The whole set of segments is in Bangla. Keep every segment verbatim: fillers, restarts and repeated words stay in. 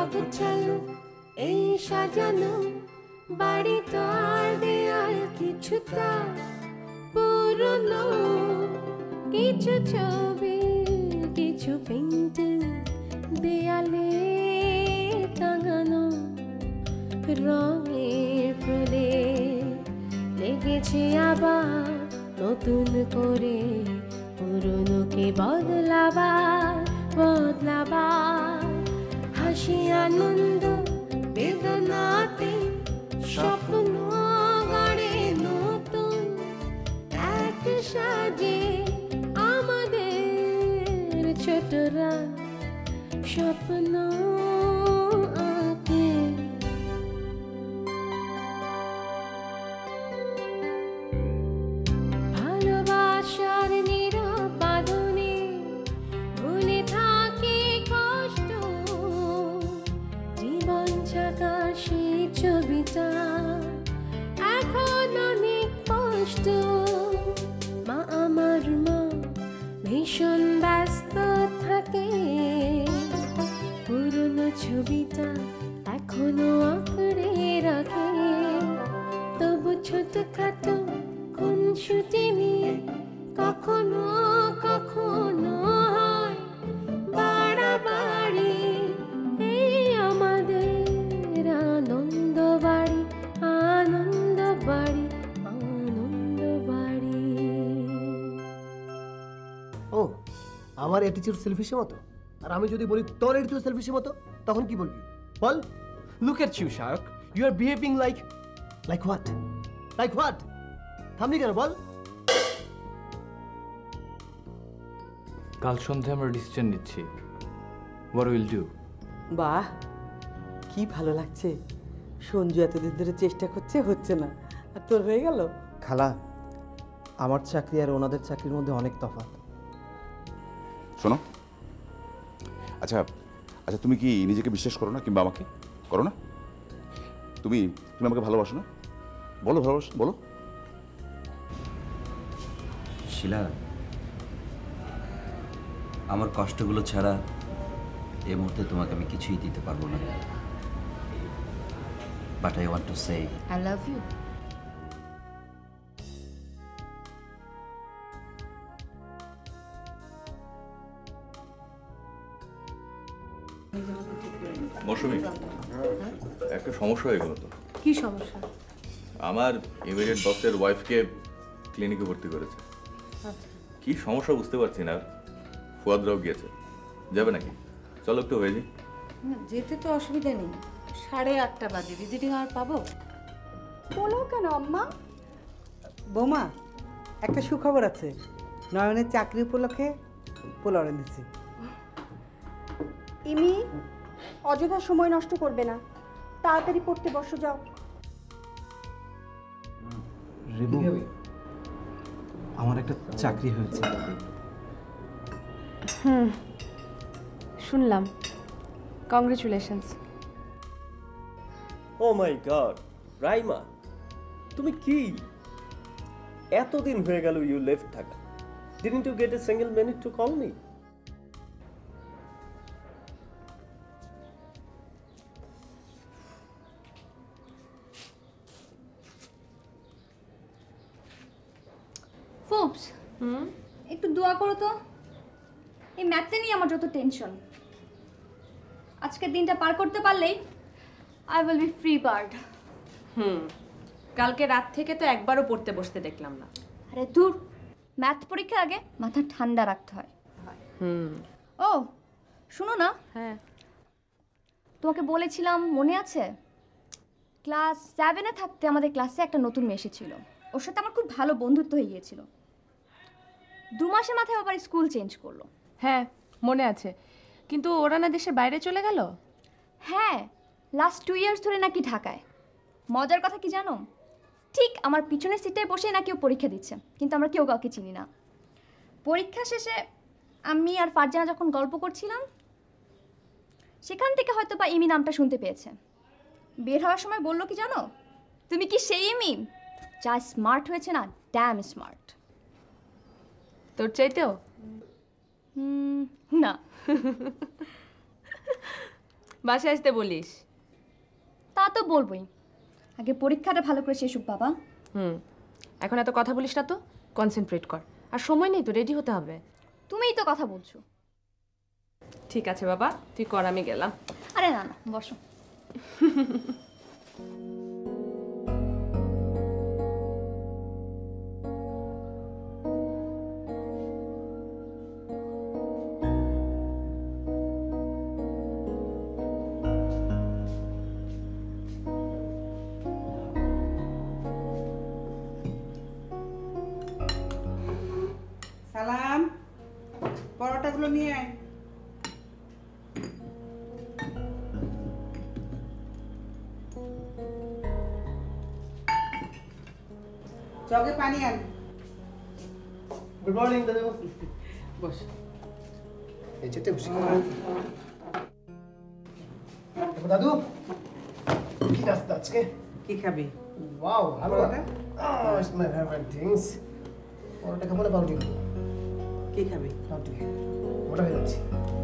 অগোছালো এই সাজানো বাড়ি তো আর দেয়াল কিছুটা পুরনো, কিছু ছবি কিছু পেন্টিং দেয়ালে টাঙানো, রঙের প্রলেপ লেগেছে আবার নতুন করে, পুরনোকে বদলাবার বদলাবার, হাসি আনন্দ বেদনাতে স্বপ্ন গড়ে নতুন এক সাজে আমাদের ছোটরা স্বপ্ন আঁকে। ভালোবাসার নীরব বাঁধনে ভুলে থাকে কষ্ট, জীবন ছাকার সেই ছবিটা এখন অনেক কষ্ট। মা আমার মা ভীষণ ব্যস্ত থাকে, পুরনো ছবিটা এখনো আঁকড়ে রাখে, তবু ছোটখাটো খুনসুটি নিয়ে কখনো কখনো হয় বাড়াবাড়ি, এই আমাদের আনন্দ বাড়ি আনন্দ বাড়ি আনন্দ বাড়ি। ও আমার অ্যাটিটিউড সেলফিশের মতো, আর আমি যদি বলি তোর অ্যাটিটিউড সেলফিশের মতো, তখন কি বলবি বল? Look at you, Shayak. You are behaving like... Like what? Like what? থামলি কেন বল? কাল সন্ধ্যায় আমরা ডিসিশন নিচ্ছি। What will do? বাহ, কি ভালো লাগছে। সঞ্জু এতদিন ধরে চেষ্টা করছে, হচ্ছে না, আর তোর হয়ে গেল। খালা, আমার চাকরি আর ওনাদের চাকরির মধ্যে অনেক তফাৎ। শোনো, আচ্ছা আচ্ছা তুমি কি নিজেকে বিশ্বাস করো না, কিংবা আমাকে করো না? তুমি তুমি আমাকে ভালোবাসো না? বলো ভালোবাসো, বলো। শিলা, আমার কষ্টগুলো ছাড়া এই মুহূর্তে তোমাকে আমি কিছুই দিতে পারবো না, but I want to say I love you. Mousumi, একটা সমস্যা হয়ে গেল তো। কি সমস্যা? আমার ইমিডিয়েট বসের ওয়াইফকে ক্লিনিকে ভর্তি করেছে। কি সমস্যা বুঝতে পারছি না। ফুয়াদরাও গিয়েছে, যাবে নাকি? চলো একটু হয়ে যাই। না, যেতে তো অসুবিধা নেই, সাড়ে আটটা বাজে, ভিজিটিং আওয়ার পাবো। বলো কেন আম্মা? বৌমা, একটা সুখবর আছে। নয়নের চাকরি উপলক্ষে পোলাও দিচ্ছি। ইমি, অযথা সময় নষ্ট করবে না, তাড়াতাড়ি পড়তে বসো, যাও। রেবু, আমার একটা চাকরি হয়েছে। হুম, শুনলাম। Congratulations. Oh my god, Raima, তুমি কি এতদিন হয়ে গেল you left Dhaka? Didn't you get a single minute to call me? ফুপস, একটু দোয়া করো তো। এই ম্যাথটা নিয়ে আমার যত টেনশন। আজকের দিনটা পার করতে পারলেই I will be free bird. হুম, কালকে রাত থেকে তো একবারও পড়তে বসতে দেখলাম না। আরে দূর, ম্যাথ পরীক্ষার আগে মাথা ঠান্ডা রাখতে হয়। হুম। ও শুনো না, হ্যাঁ, তোমাকে বলেছিলাম মনে আছে? ক্লাস সেভেনে থাকতে আমাদের ক্লাসে একটা নতুন মেয়ে এসেছিল, ওর সাথে আমার খুব ভালো বন্ধুত্ব হয়ে গিয়েছিল। দু মাসের মাথায় আবার স্কুল চেঞ্জ করলো। হ্যাঁ মনে আছে, কিন্তু ওরা না দেশের বাইরে চলে গেল। হ্যাঁ, লাস্ট টু ইয়ার্স ধরে নাকি ঢাকায়। মজার কথা কি জানো, ঠিক আমার পিছনের সিটটায় বসে নাকি ও পরীক্ষা দিচ্ছে, কিন্তু আমরা কেউ কাউকে চিনি না। পরীক্ষা শেষে আমি আর ফারজানা যখন গল্প করছিলাম, সেখান থেকে হয়তো বা ইমি নামটা শুনতে পেয়েছে। বের হওয়ার সময় বললো কি জানো, তুমি কি সেই ইমি যা স্মার্ট হয়েছে না, ড্যাম স্মার্ট। তোর চাইতেও? না, বাসায় আসতে বলিস। তা তো বলবোই, আগে পরীক্ষাটা ভালো করে শেষ হোক বাবা। হুম, এখন এত কথা বলিস না তো, কনসেন্ট্রেট কর। আর সময় নেই তো, রেডি হতে হবে। তুমিই তো কথা বলছো। ঠিক আছে বাবা, তুই কর, আমি গেলাম। আরে না না, বসো। সালাম, পরোটাগুলো নিয়ে আয়। জগে পানি আন। গুড মর্নিং দাদু। বস। এই চেটে বসি। দাদু কি নাস্তা আজকে? কি খাবি? ওয়াও, ভালো। পরোটা? Oh, it's my favorite things. পরোটা খাবো না পাউরুটি খাবো? কি খাবি? পাউরুটি। মোটা হয়ে যাচ্ছি।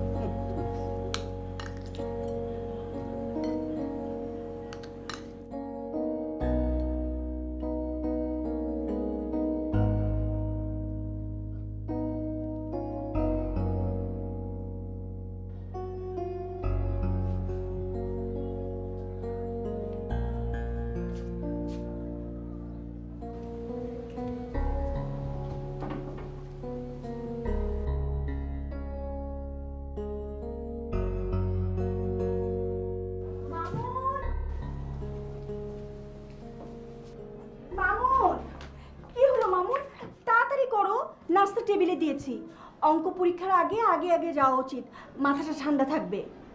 নাস্তা টেবিলে দিয়েছি। অঙ্ক পরীক্ষার আগে আগে আগে যাওয়া উচিত, মাথাটা ঠান্ডা থাকবে।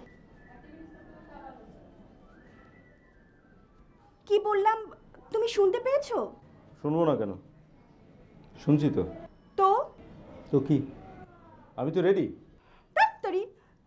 কি বললাম তুমি শুনতে পেয়েছো? শুনবো না কেন, শুনছি তো। তো তো কি, আমি তো রেডি। তাড়াতাড়ি।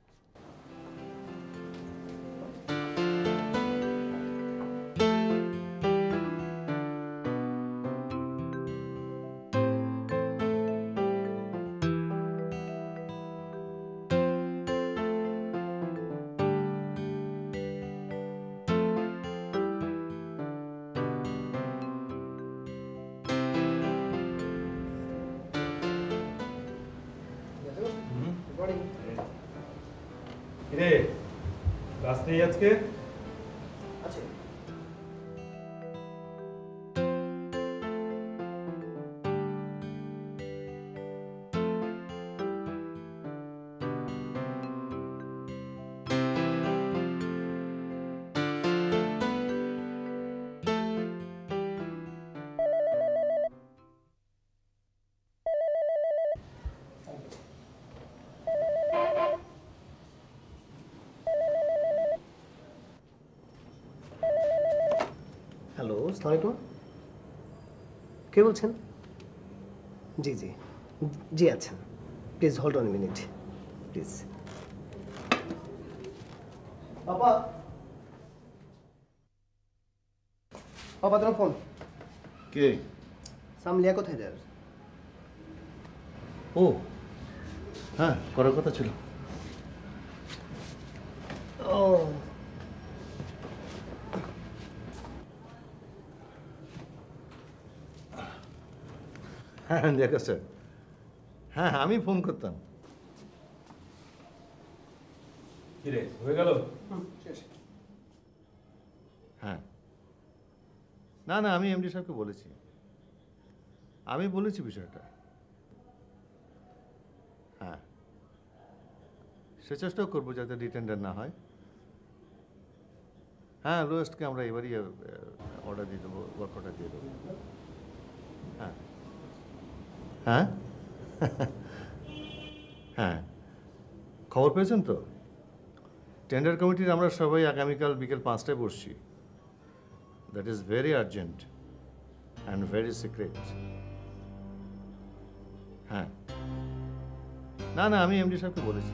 রে ক্লাস নেই আজকে? আছে। হ্যালো, আসসালামু আলাইকুম। কে বলছেন? জি জি জি আচ্ছা, please hold on minute please. Papa papa তোমার ফোন। কে? সাম লিয়া কোথায় যার? ও হ্যাঁ, করার কথা ছিল। ও হ্যাঁ দেখো স্যার, হ্যাঁ আমি ফোন করতাম। কিরে হয়ে গেল? হ্যাঁ, না না আমি এমডি সাহেবকে বলেছি, আমি বলেছি বিষয়টা। হ্যাঁ, সে চেষ্টাও করবো যাতে ডিটেন্ডার না হয়। হ্যাঁ, লোয়েস্টকে আমরা এবারই অর্ডার দিয়ে দেবো, ওয়ার্ক অর্ডার দিয়ে দেবো। হ্যাঁ হ্যাঁ হ্যাঁ, খবর পেয়েছেন তো? টেন্ডার কমিটির আমরা সবাই আগামীকাল বিকেল পাঁচটায় বসছি। That is very urgent and very secret. হ্যাঁ, না না আমি এমডি সাহেবকে বলেছি।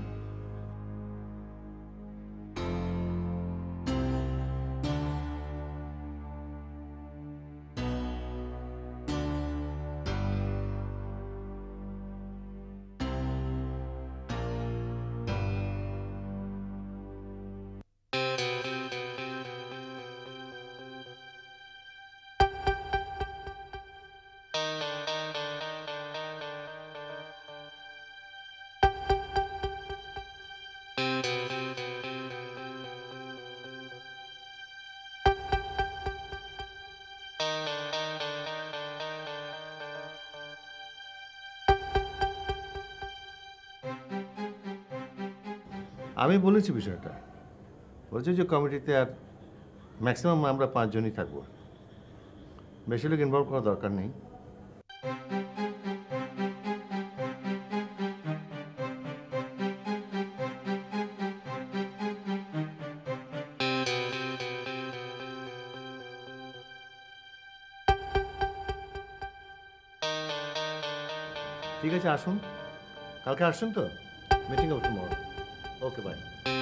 আমি বলেছি বিষয়টা, বলছি যে কমিটিতে আর ম্যাক্সিমাম আমরা পাঁচজনই থাকবো, বেশি লোক ইনভলভ করার দরকার নেই। ঠিক আছে, আসুন, কালকে আসছেন তো? মিটিং হবে টুমরো। Okay, by.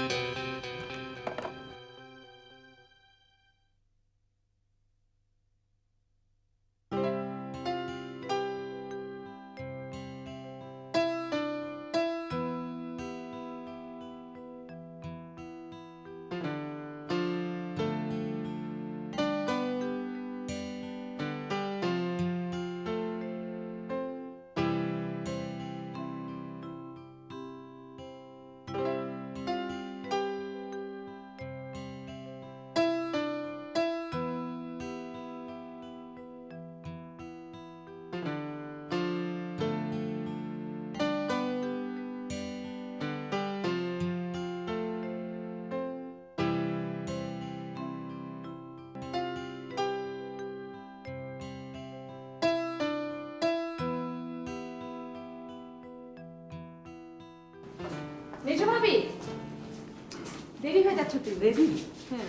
মেজো ভাবি, দেরি হয়ে যাচ্ছে তুই। রেডি? হ্যাঁ।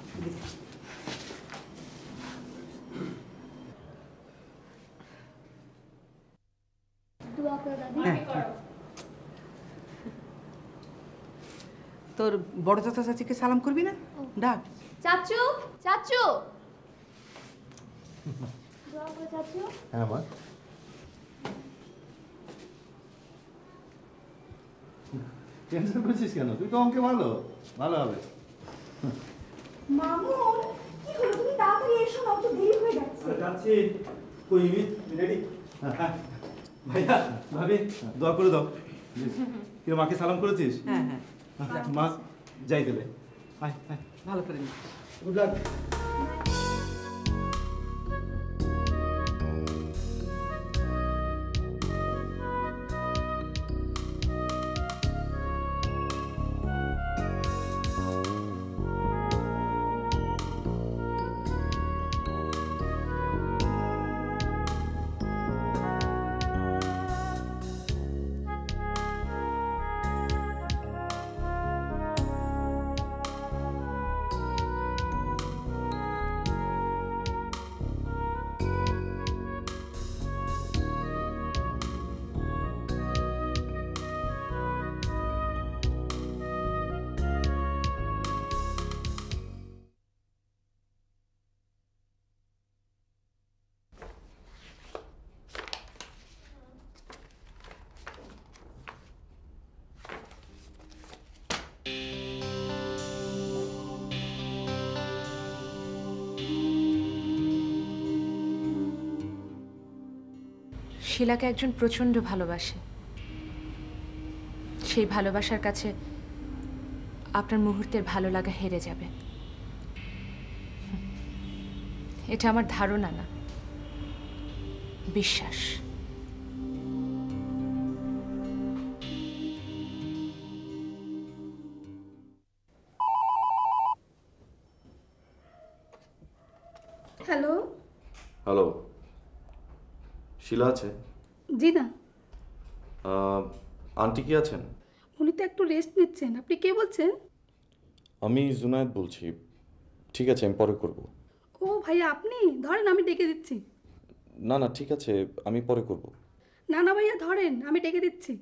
দোয়া করো দাদি। তোর বড় চাচা চাচিকে সালাম করবি না? ডাক। চাচু, চাচু। দোয়া করো চাচু। হ্যাঁ মা। টেনশন করছিস কেন? তুই তো অঙ্কে ভালো, ভালো হবে। মামুন, কি হলো? তুমি তাড়াতাড়ি এসো না, তো দেরি হয়ে যাচ্ছে। যাচ্ছি। কই ইমিত রেডি? হ্যাঁ ভাইয়া, ভাবি দোয়া করে দাও। কি মাকে সালাম করেছিস? হ্যাঁ হ্যাঁ। মা যাই দেবে। আয় আয়, ভালো করে নি। Good luck. শিলাকে একজন প্রচণ্ড ভালোবাসে। সেই ভালোবাসার কাছে আপনার মুহূর্তের ভালো লাগা হেরে যাবে, এটা আমার ধারণা না, বিশ্বাস। হ্যালো। হ্যালো, শিলা আছে? জি না, আন্টি কি আছেন? উনি তো একটু রেস্ট নিচ্ছেন। আপনি কে বলছেন? আমি জুনায়েদ বলছি। ঠিক আছে, আমি পরে করব। ও ভাইয়া, আপনি ধরেন, আমি ডেকে দিচ্ছি। না না ঠিক আছে, আমি পরে করব। না না ভাইয়া, ধরেন, আমি ডেকে দিচ্ছি।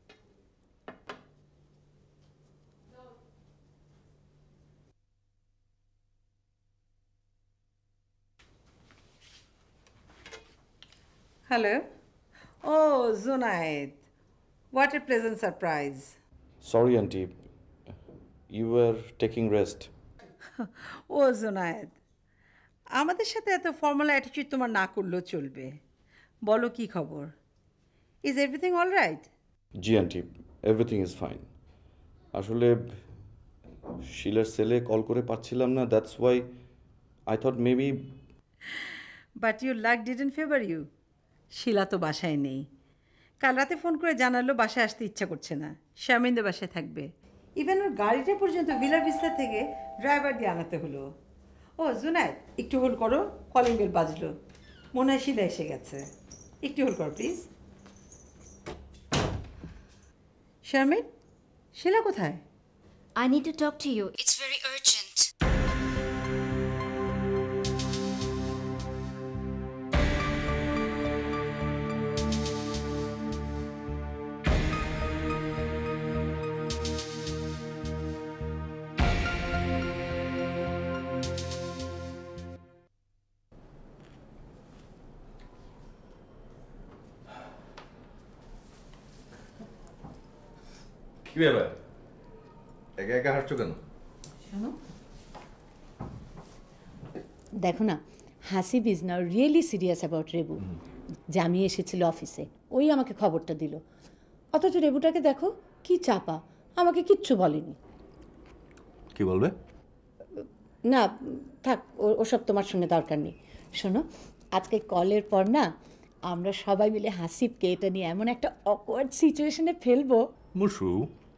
Hello. Oh Junaid, what a pleasant surprise. Sorry aunty, you are taking rest. ও জুনায়েদ, আমাদের সাথে এত ফর্মাল অ্যাটিটিউড তোমার না করলেও চলবে। বলো কি খবর? Is everything all right? জি আন্টি, এভরিথিং ইজ ফাইন। আসলে শিলার সেলে কল করে পাচ্ছিলাম না, that's why I thought maybe. But your luck didn't favour you. Shila তো বাসায় নেই। কাল রাতে ফোন করে জানালো বাসায় আসতে ইচ্ছা করছে না, শামিনদের বাসায় থাকবে। ইভেন ওর গাড়িটা পর্যন্ত ভিলা ভিস্তা থেকে ড্রাইভার দিয়ে আনাতে হলো। ও জুনায়েদ, একটু হোল্ড করো, কলিং বেল বাজলো, মনে হয় শিলা এসে গেছে। একটু হোল্ড করো প্লিজ। শারমিন, শিলা কোথায়? I need to talk to you. It's very urgent. কি ব্যাপার, একা একা হাঁটছো কেন? দেখো না, Hasib is now really serious about Rebu. Jami এসেছিল অফিসে, ওই আমাকে খবরটা দিল। অথচ রেবুটাকে দেখো কি চাপা, আমাকে কিচ্ছু বলেনি। কি বলবে? না থাক, ওসব তোমার শুনে দরকার নেই। শোনো, আজকে কলের পর না আমরা সবাই মিলে হাসিবকে এটা নিয়ে এমন একটা অকওয়ার্ড সিচুয়েশনে ফেলবো। মুসু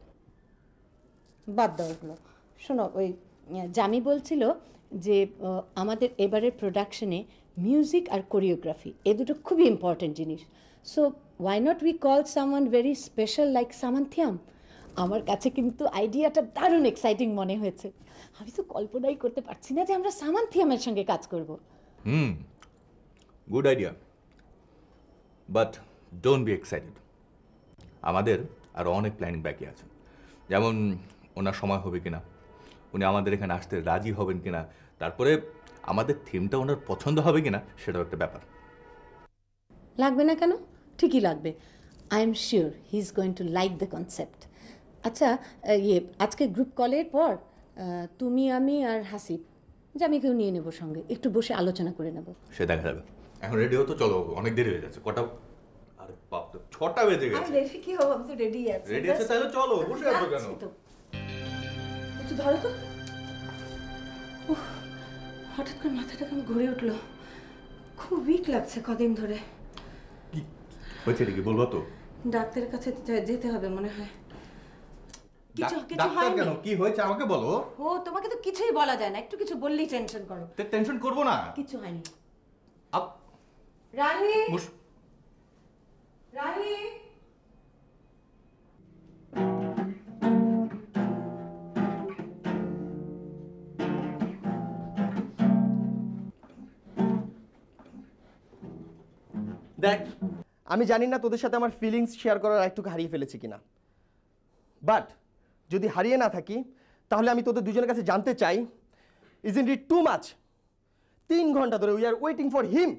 বাদ দাও ওগুলো। শোনো, ওই জামি বলছিল যে আমাদের এবারের প্রোডাকশনে মিউজিক আর কোরিওগ্রাফি এ দুটো খুবই ইম্পর্ট্যান্ট জিনিস। So why not we call someone very special like সামান্থিয়াম। আমার কাছে কিন্তু আইডিয়াটা দারুণ এক্সাইটিং মনে হয়েছে। আমি তো কল্পনাই করতে পারছি না যে আমরা সামান্থিয়ামের সঙ্গে কাজ করব। হুম, good idea, but don't be excited. আমাদের আরও অনেক প্ল্যানিং বাকি আছে, যেমন ওনার সময় হবে কিনা, উনি আমাদের এখানে আসতে রাজি হবেন কিনা, তারপরে আমাদের থিমটা ওনার পছন্দ হবে কিনা সেটাও একটা ব্যাপার। লাগবে না কেন? ঠিকই লাগবে। I am sure he is going to like the concept. আচ্ছা, ইয়ে আজকে গ্রুপ কলের পর তুমি, আমি আর হাসিব জামিকেও নিয়ে নেব সঙ্গে, একটু বসে আলোচনা করে নেব। সে দেখা যাবে। এখন রেডি হতো, চলো, অনেক দেরি হয়ে যাচ্ছে। কটা? আরে বাপ রে, ছটা বেজে গেছে। রেডি কি হবো, আমি তো রেডি আছি। রেডি আছে তাহলে চলো, বসে আছো কেন? একটু ধরো তো। উফ, হঠাৎ করে মাথাটা কেমন ঘুরে উঠলো, খুব উইক লাগছে কদিন ধরে। কি হয়েছে কি বলবো তো? ডাক্তারের কাছে যেতে হবে মনে হয়। কিছু কিছু ডাক্তার হয়নি। কেন, কি হয়েছে আমাকে বলো। ও তোমাকে তো কিছুই বলা যায় না, একটু কিছু বললেই টেনশন করো। টেনশন করবো না, কিছু হয়নি। আপ রাহি, মুশ রাহি, দেখ, আমি জানি না তোদের সাথে আমার ফিলিংস শেয়ার করার রাইটটুকু হারিয়ে ফেলেছি কিনা, বাট যদি হারিয়ে না থাকি তাহলে আমি তোদের দুজনের কাছে জানতে চাই, ইজন্ট ইট টু মাচ? তিন ঘন্টা ধরে we are waiting for him.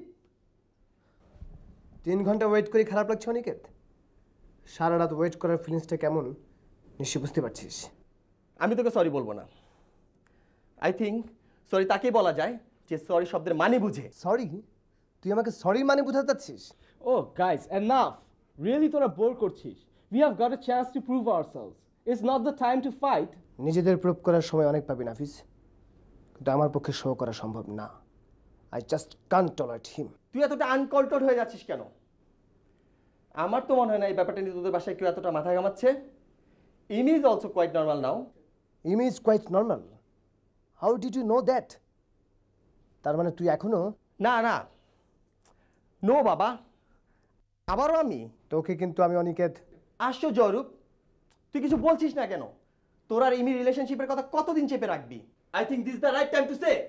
তিন ঘন্টা ওয়েট করে খারাপ লাগছে অনিকেত? সারা রাত ওয়েট করার ফিলিংসটা কেমন নিশ্চয়ই বুঝতে পারছিস। আমি তোকে সরি বলবো না। আই থিঙ্ক সরি তাকেই বলা যায় যে সরি শব্দের মানে বুঝে। সরি? তুই আমাকে সরি মানে বোঝাতে চাচ্ছিস? Oh, guys, enough. Really তোরা বোর করছিস। We have got a chance to prove ourselves. It's not the time to fight. নিজেদের প্রুভ করার সময় অনেক পাবি নাফিস, কিন্তু আমার পক্ষে শো করা সম্ভব না। I just can't tolerate him. তুই এতটা আনকন্ট্রোল হয়ে যাচ্ছিস কেন? আমার তো মনে হয় না এই ব্যাপারটা নিয়ে তোদের বাসায় কেউ এতটা মাথা ঘামাচ্ছে। Imi is also quite normal now. Imi is quite normal? How did you know that? তার মানে তুই এখনো? না না, নো বাবা, আবারও আমি? তোকে কিন্তু আমি অনিকেত। আশ্চর্য অরূপ, তুই কিছু বলছিস না কেন? তোর আর ইমি রিলেশনশিপের কথা কতদিন চেপে রাখবি? I think this the right time to say.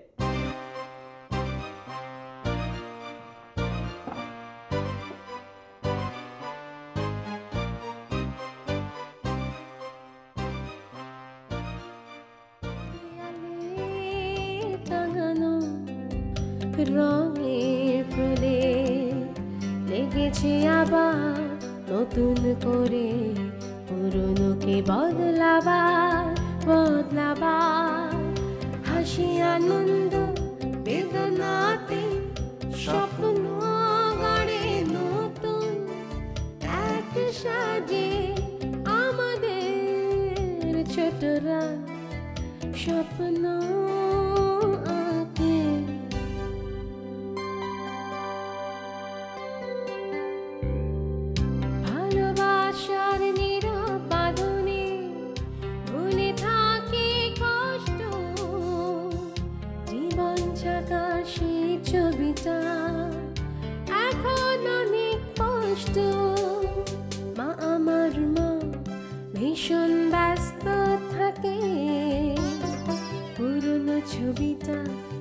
রঙের প্রলেপ লেগেছে আবার নতুন করে, পুরনোকে বদলাবার বদলাবার, হাসি আনন্দ বেদনাতে স্বপ্ন গড়ে নতুন এক সাজে আমাদের ছোটরা স্বপ্ন আঁকে। ভালোবাসার নীরব বাঁধনে ভুলে রাত